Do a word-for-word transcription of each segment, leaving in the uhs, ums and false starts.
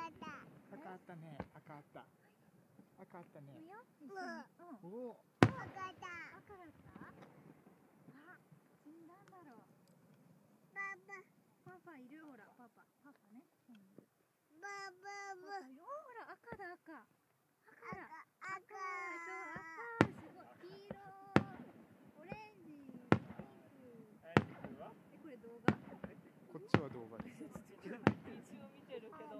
赤あったね。赤あった。赤あったね。 うん。 おお。 赤だった。あ、死んだんだろう。パパ。パパいるほら、パパ。パパね。パパ。パパ。よほら、赤だ赤。赤だ。赤。赤。赤。すごい。黄色。オレンジ。ピンク。え、これ動画？ こっちは動画です。 一応見てるけど。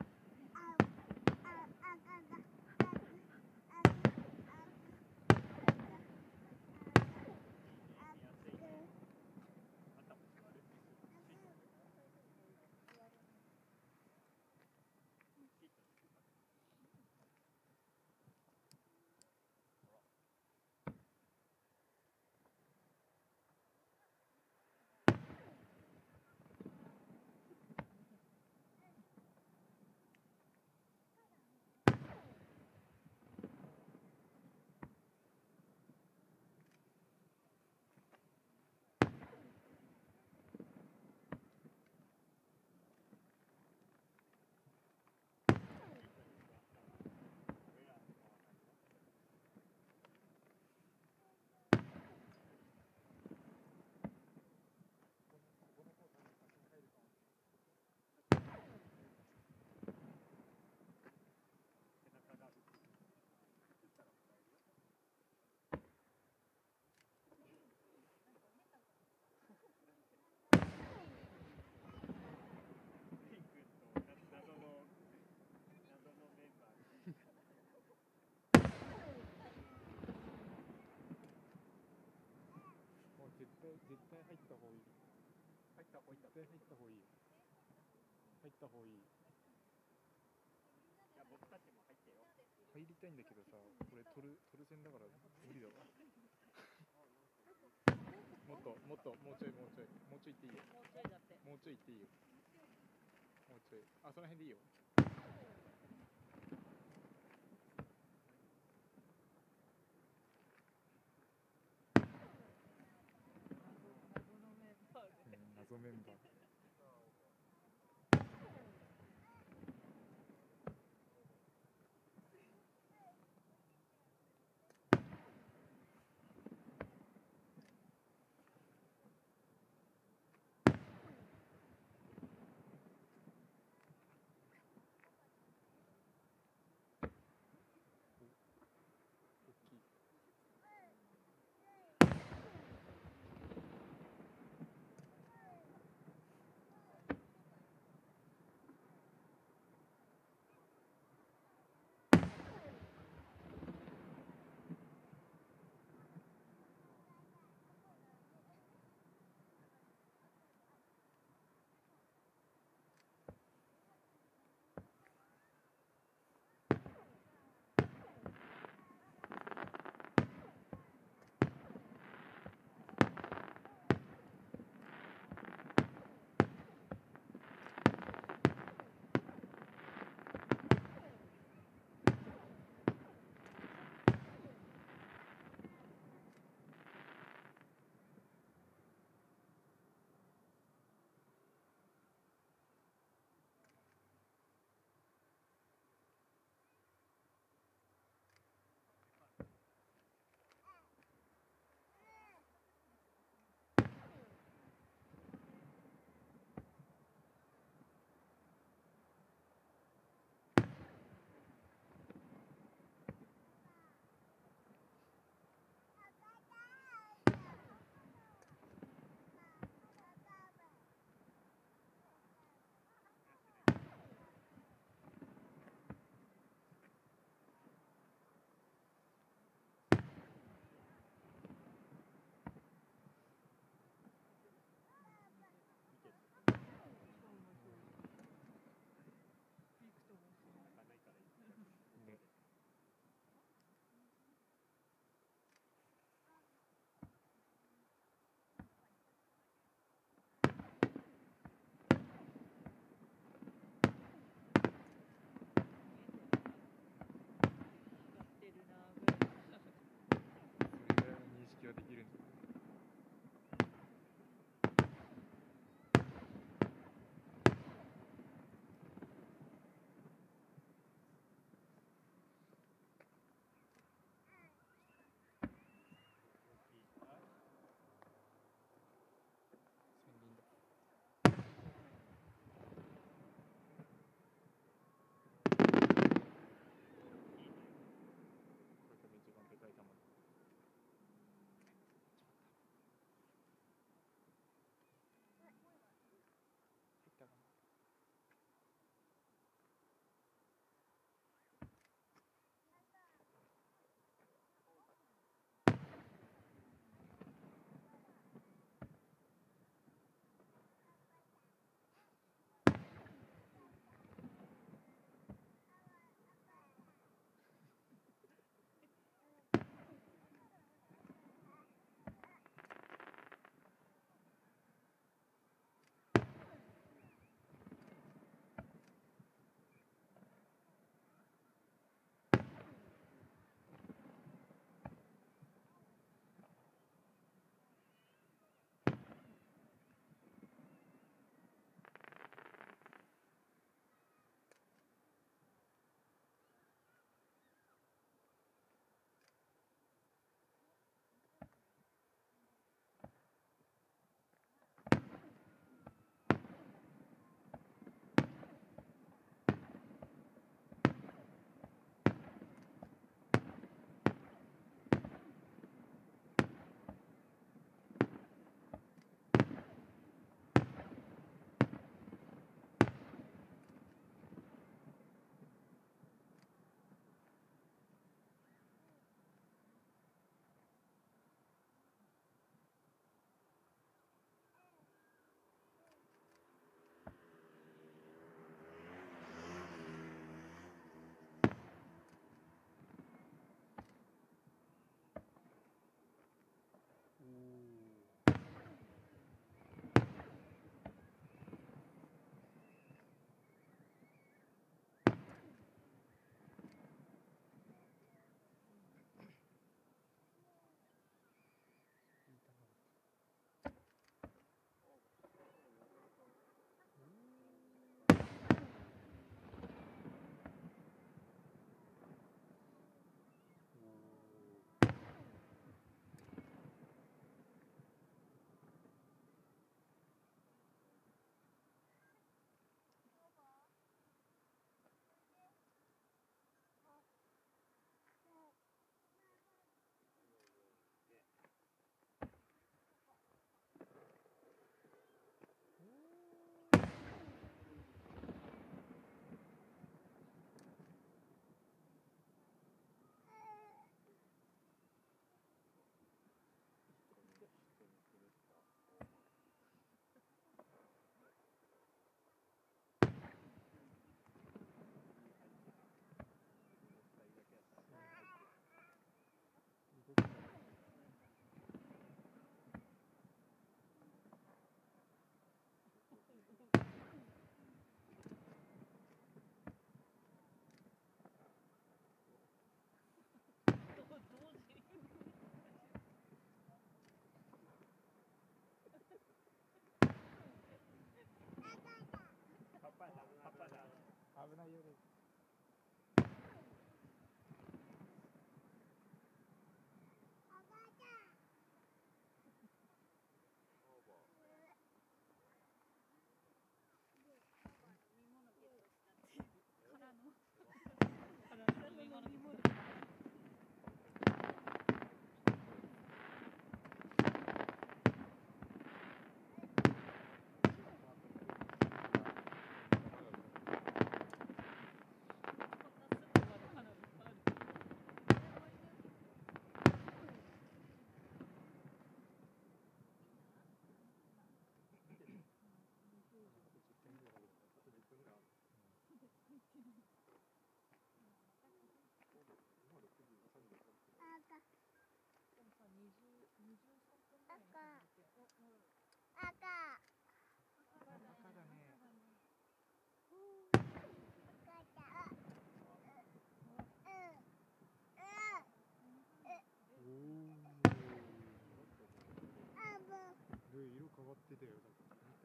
絶対絶対入った方がいい。入った方がいい。絶対入った方がいい。入った方がいい。いや、僕たちも入ってよ。 入りたいんだけどさ、これ取る取る線だから無理だわ。もっともっともうちょいもうちょいもうちょい行っていいよ。 もうちょいだって。 もうちょい行っていいよ。もうちょい。あ、その辺でいいよ。謎メンバー。 色です。変わってたよ、さっき見た？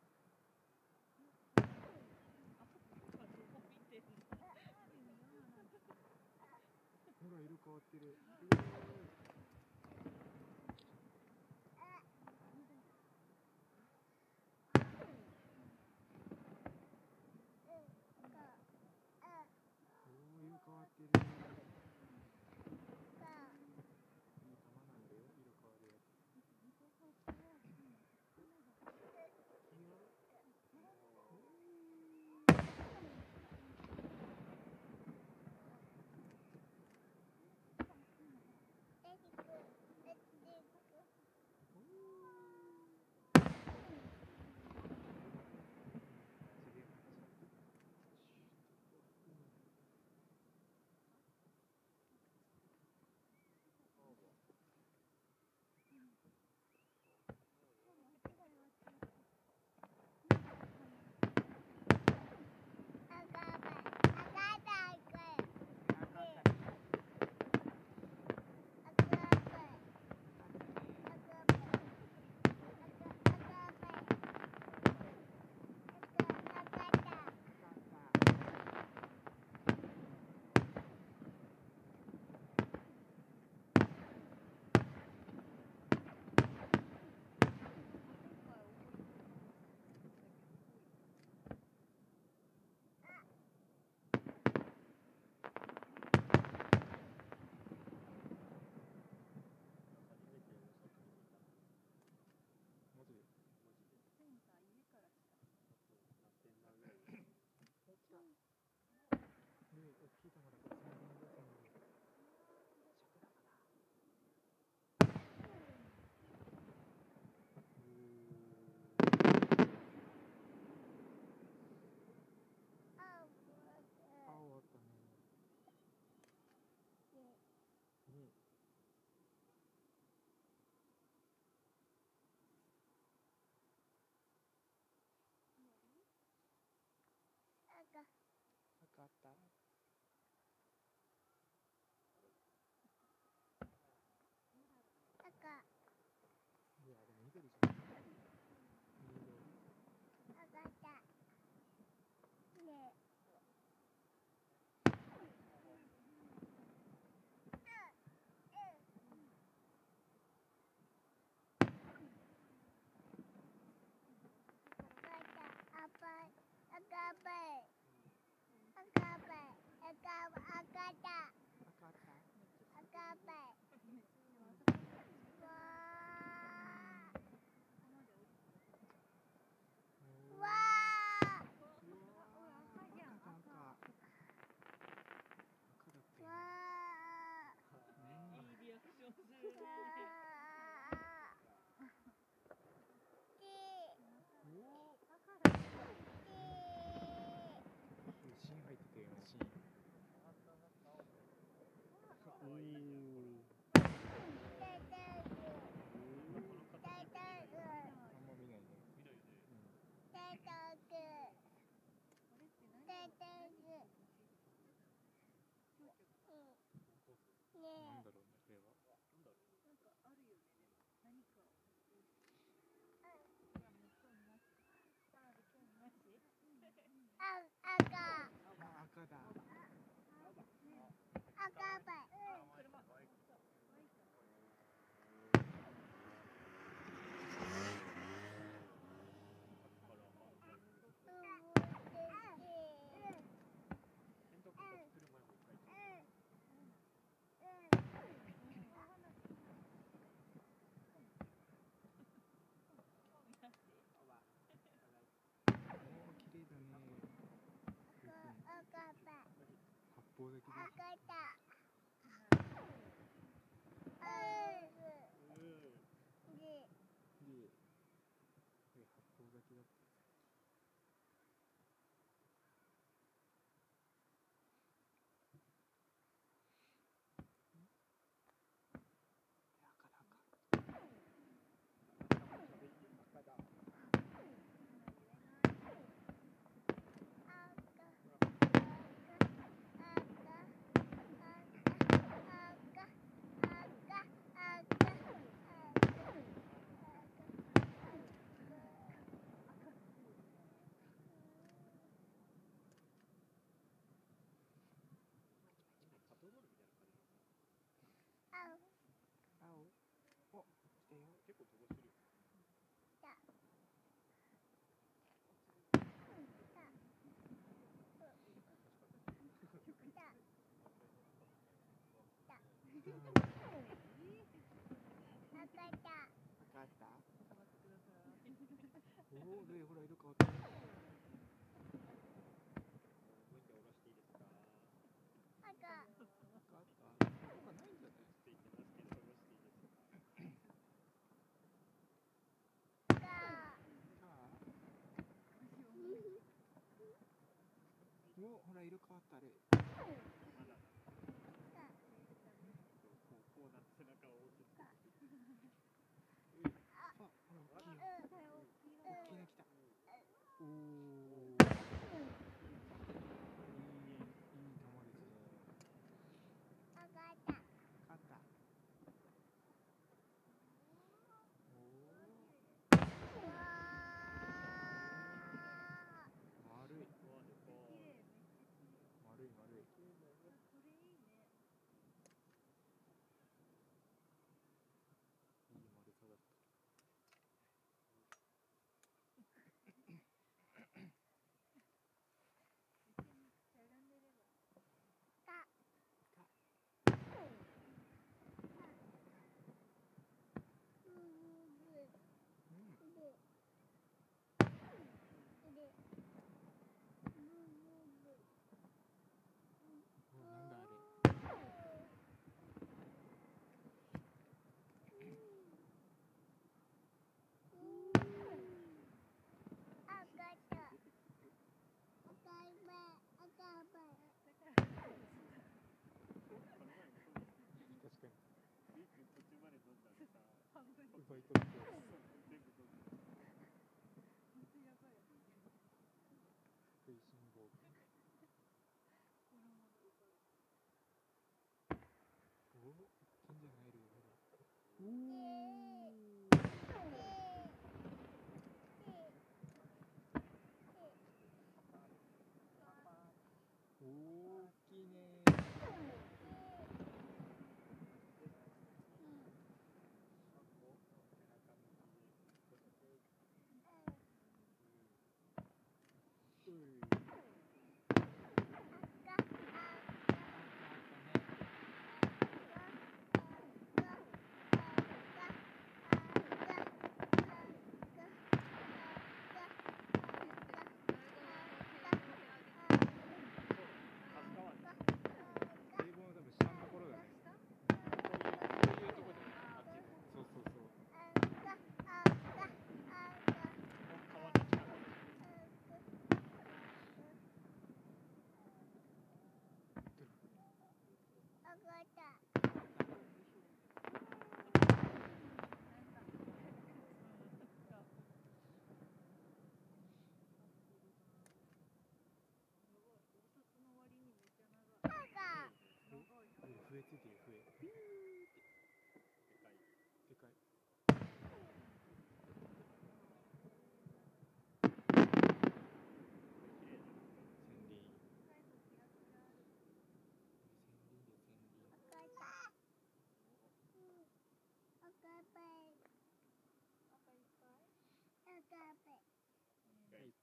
ほら、色変わってる。おー、色変わってる。いい玉なんだよ、色変わるやつ。で、大きい玉だからさんびょうごせんで。青あったね。に。赤あった。いや、でも緑じゃん。芯入ってたよ、芯。おー。 八方咲きです。で、八方咲きだった。結構飛ばしてるよ。おお、で、ほら、色変わった。もう一回下ろしていいですか。赤。赤あった。赤ないんじゃない。ついてますけど、下ろしていいですか。お、ほら、色変わった、あれ。まだ。こう、こうなって背中を大きく。あ、ほら、大きいよ。大きいの来た。おお。いい、いい球ですね。勝った。勝った。おお。丸い。丸い丸い。いい丸さだった。なんだあれ。確かに。途中まで飲んだんでさ、奪い取って。全部飲んだ。食いしん坊。おお、金じゃないよ。おお。大きいね。笛ついてる、笛。ピーって。でかい。でかい。千輪。千輪で千輪。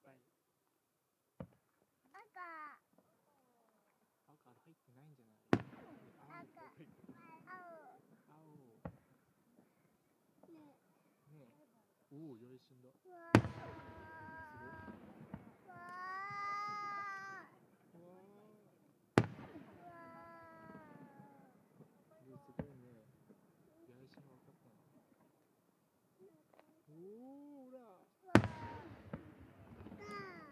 たい。 赤。 赤入ってないんじゃない？ 赤。青。 青。 ねねえ。おお、よいしんだ。 わすごい。 ー。わー。 うわわー。すごいね。八重島分かったな。おお、ほら。 ー。わー。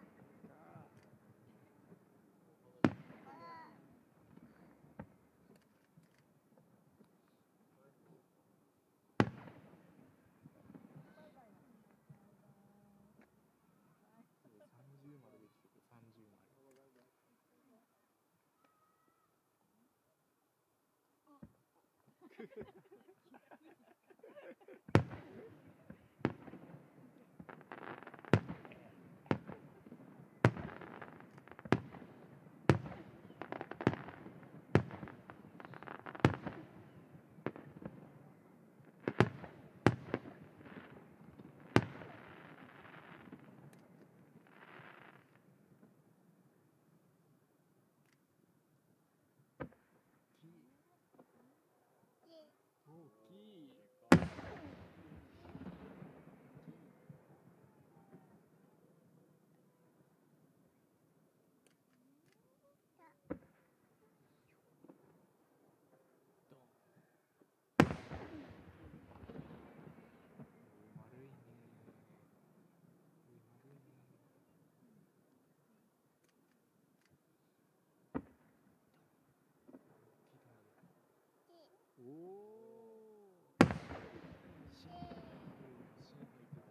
三十丸できてる。三十丸。大きい。ドン。お丸いね。丸いね。おお。芯。芯入ってたね。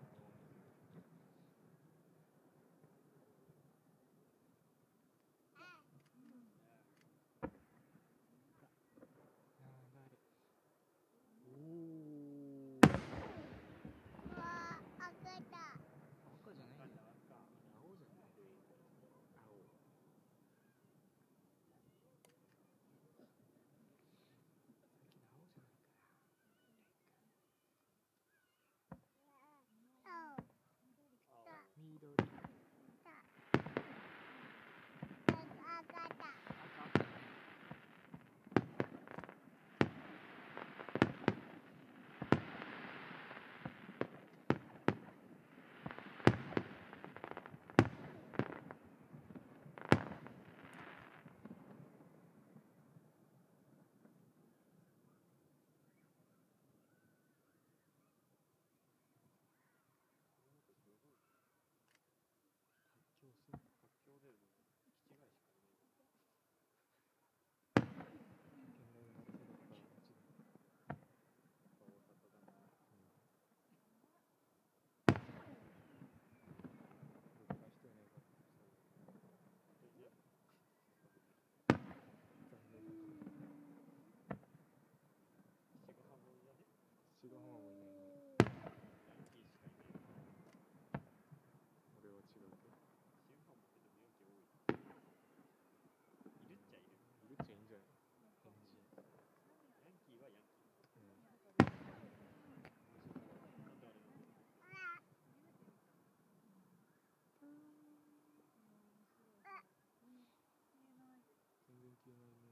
おお。 わー、赤だ。 赤じゃないんだ。青じゃない。青。さっきの青じゃないか青。 な。緑。 だ。赤だ。 赤。活況する。 活況でも気違いしかいない。 県内の夏だったら街だ。 大阪だな。 ろくな人いないから。残念ながら。 七五三もいないね。 七五浜もいないね。 ヤンキーしかいない。 俺は違うけど。 七五三もけどヤンキー多い。いるっちゃいる。 いるっちゃいいんじゃない？変人。 ヤンキーはヤンキー。 うん。 なんであれなんだろう。 全然消えないね。